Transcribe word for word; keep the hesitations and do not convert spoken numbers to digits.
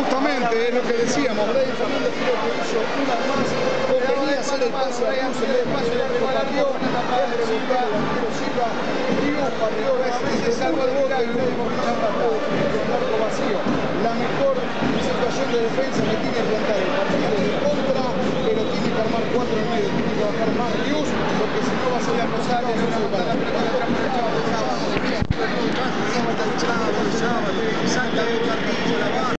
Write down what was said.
justamente es lo que decíamos, Brian Fernández creo que hizo una más, convenía hacer el pase a Rius en vez de pase de arco, partió, el rebotar, el arquero Silva, Rius partió, es algo de boca y luego por Chapata, el arco vacío. La mejor situación de defensa que tiene que plantar el partido de contra, pero tiene que armar cuatro en medio, tiene que bajar más Rius, porque si no va a ser la posada de una patada. Sábado, sábado, sábado, sábado,